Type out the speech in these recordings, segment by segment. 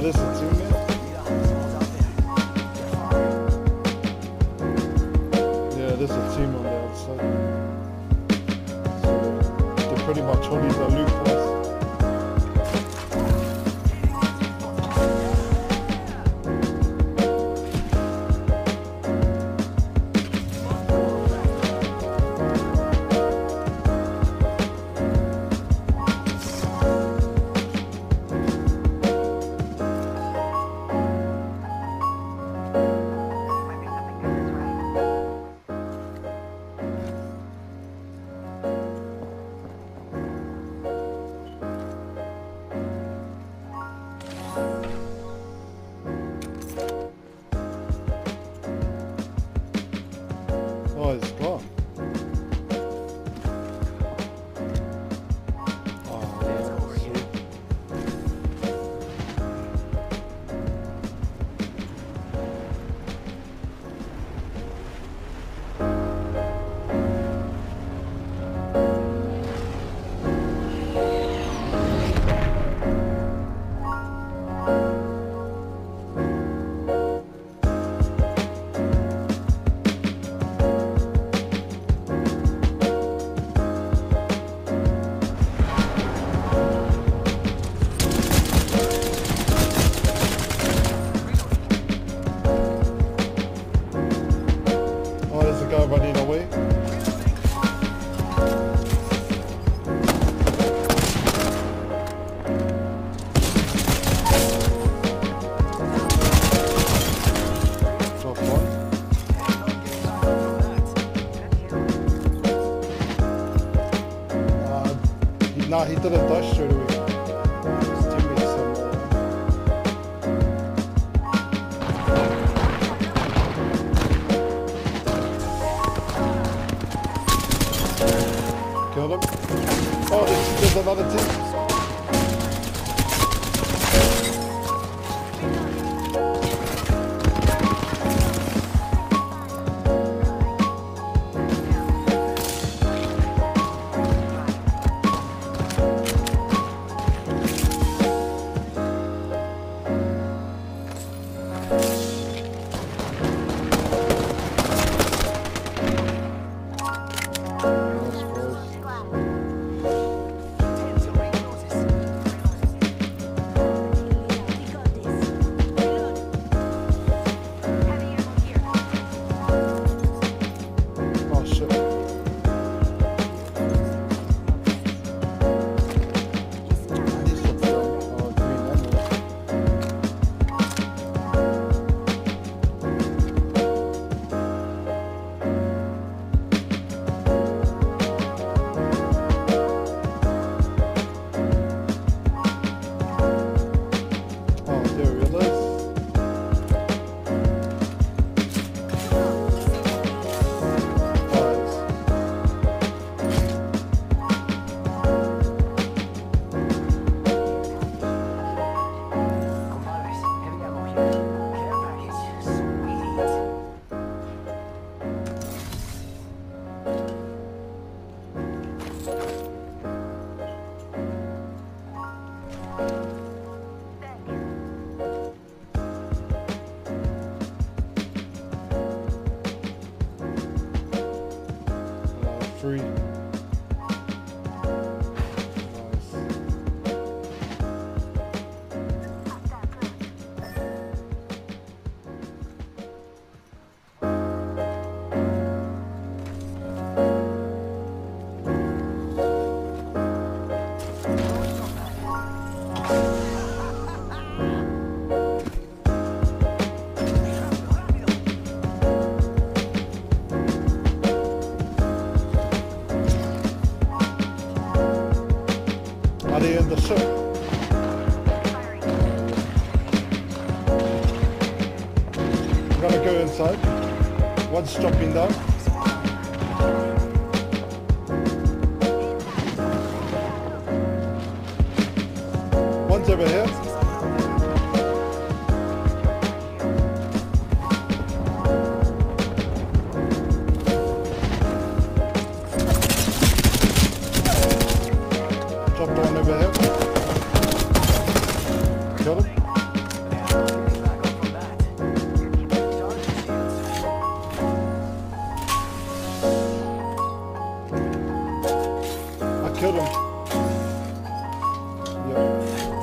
there's a team there. Yeah, there's a team on the outside. So they pretty much holding the loot for us. Oh, it's gone. Oh, yeah, sweet. Oh, there's a guy running away. Drop one. Nah, he didn't dash straight away. His teammates somewhere. Killed him. Oh, there's another team. Free. Are they in the ship? I'm gonna go inside. One's dropping down. One's over here. Drop down over here. Got him. killed him. Yeah.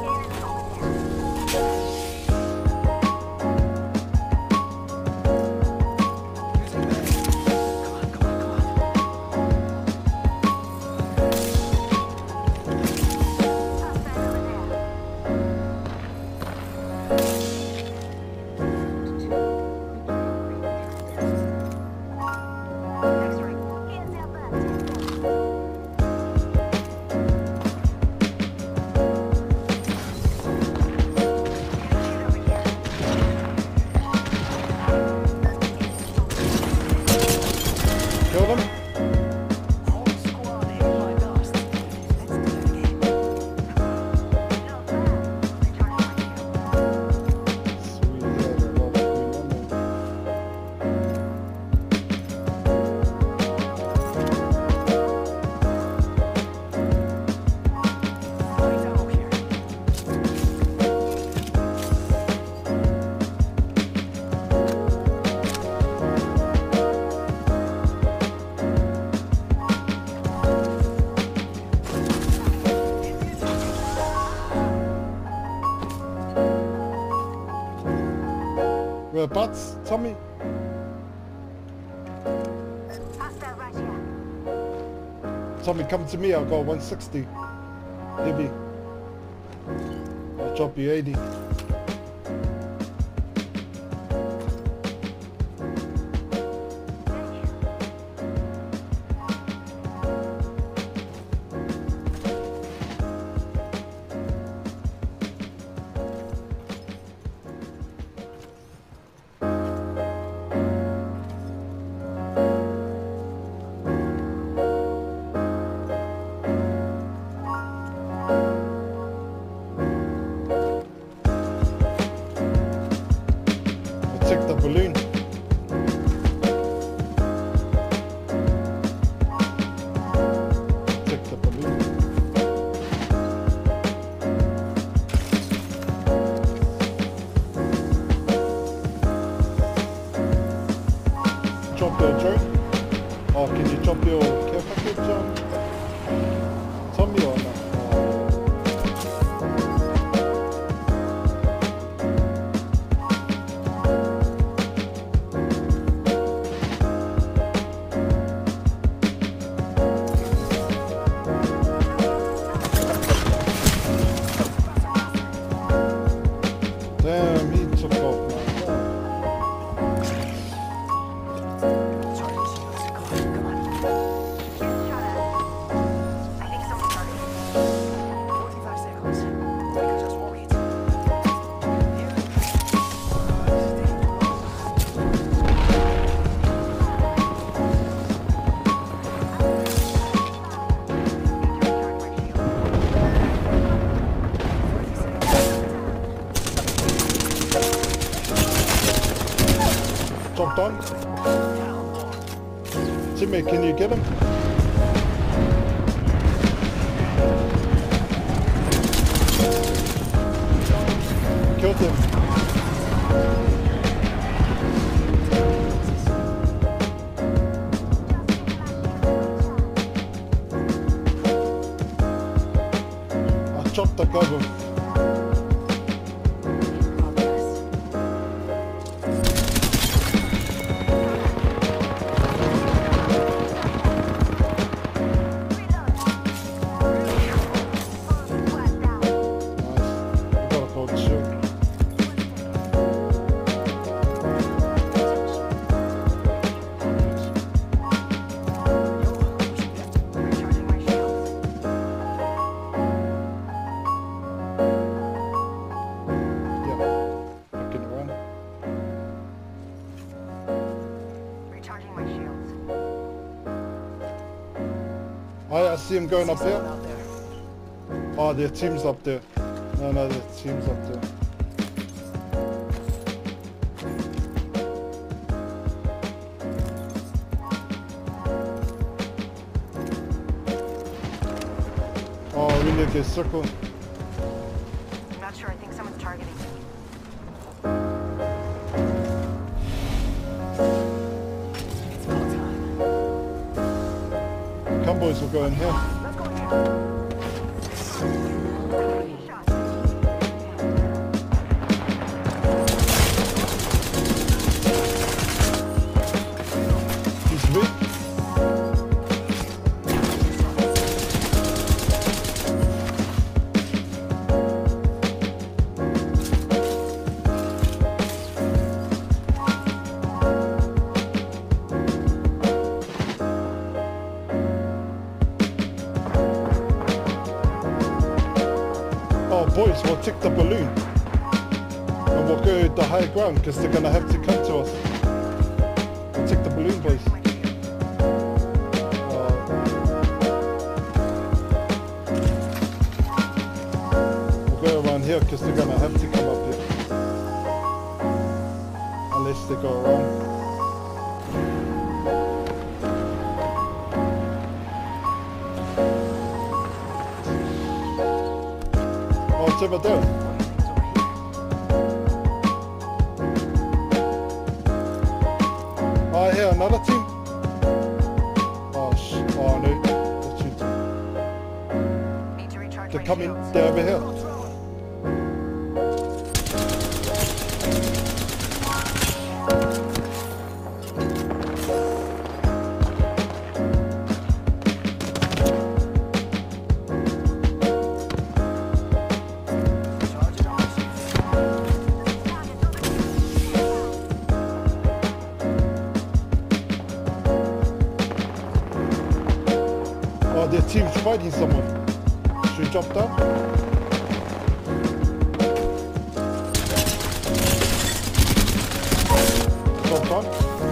Killed him. Whereabouts, Tommy? Tommy, come to me. I'll go 160. Heavy. I'll drop you 80. Take the balloon. Take the balloon. Drop your drone. Oh, can you drop your care package, Tommy, or not? Damn, he took off, man. Dropped on. Timmy, can you get him? Killed him. I chopped the cover. I see him going up there. Oh, their team's up there. No, their team's up there. Oh, we need this circle. I'm not sure. I think someone's targeting me. Come boys, we'll go in here. Let's go He's weak. Oh boys, we'll take the balloon. And we'll go the high ground because they're gonna have to come to us. We'll take the balloon, boys. We'll go around here because they're gonna have to come up here. Unless they go around. Oh, it's over there. Oh, here, another team. Oh, oh no. That's you. Need to recharge They're my coming. shields. They're over here. Oh, their team's fighting someone. Should we jump down? Jump down.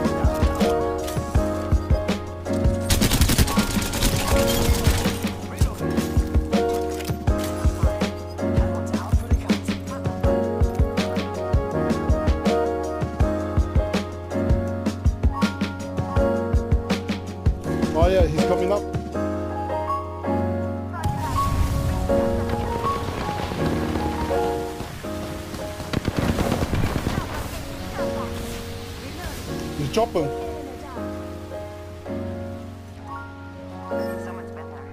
Oh yeah, he's coming up. He's dropping. Someone's been there.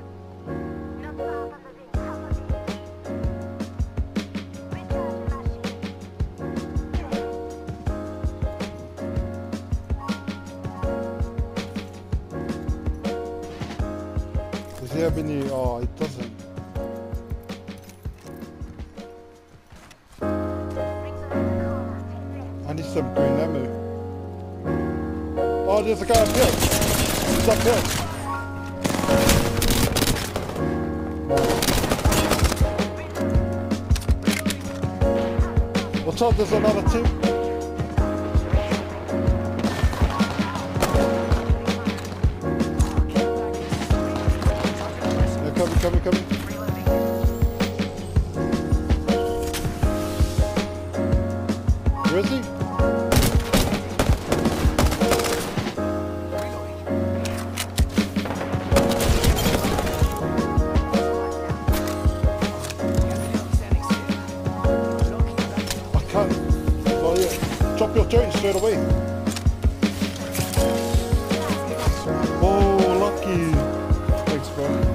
Does he have any? Oh, it doesn't. I need some green ammo. Oh, there's a guy up here. He's up here. Watch out, there's another team. They're coming. Where is he? Oh yeah, drop your joint straight away. Oh, lucky. Thanks, bro.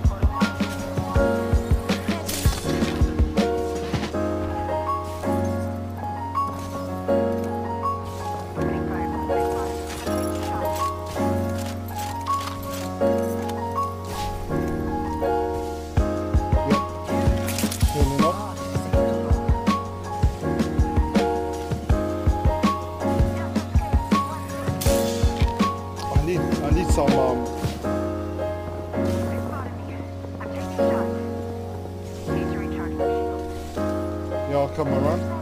Healing up. I need some yeah, I'll come around.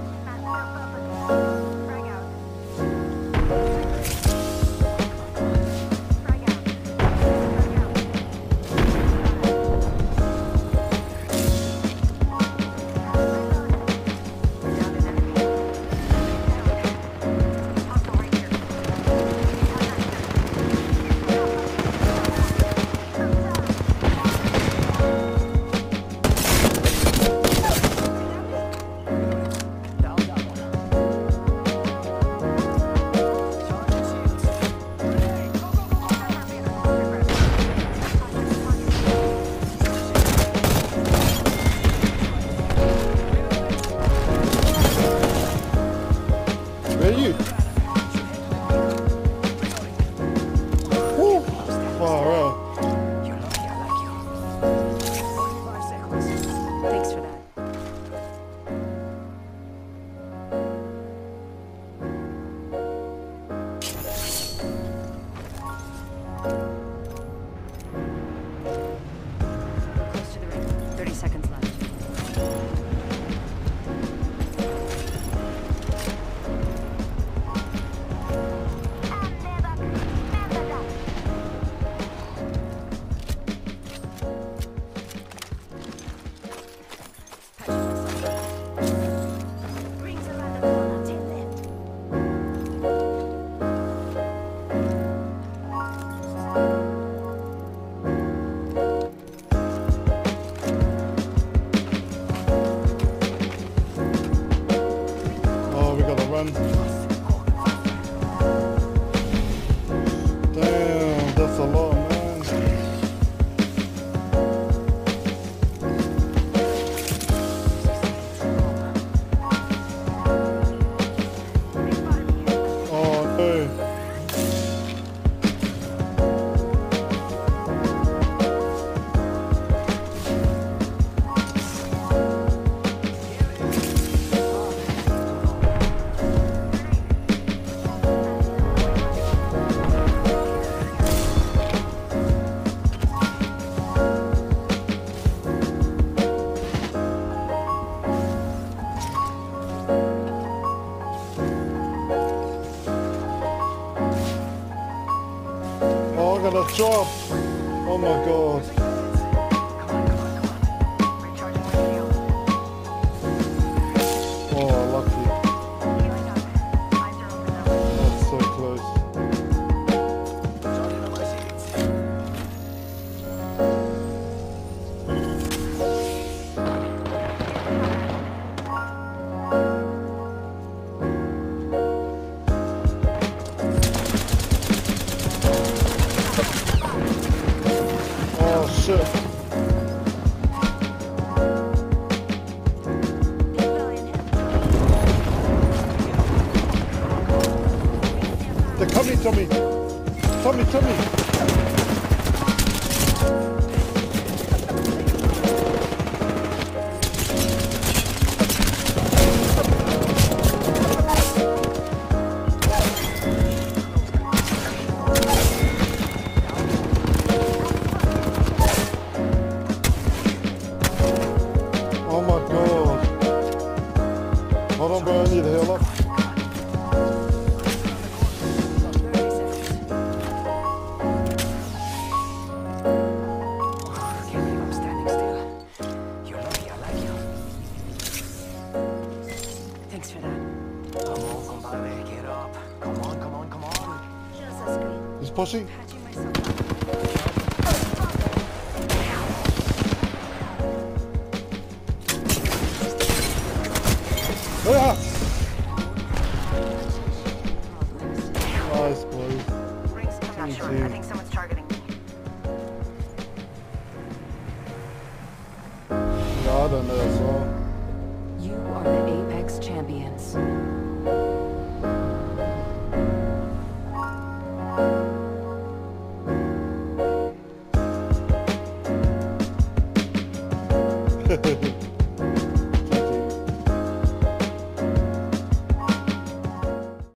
drop. Oh my god. Recharging my shield. Oh, lucky. Healing up. Eyes are open though. That's so close. Oh shit. They're coming, Tommy. Tommy. Oh my god. Hold on, bro. I need to heal up. 30 seconds. Can't believe I'm standing still. You're lucky I like you. Thanks for that. Come on, compadre, get up. Come on. Just a screen. He's pushing. Patching myself up. Ah! Nice, boys. Rings, I'm not sure. I think someone's targeting me. No, I don't know as well. You are the Apex Champions.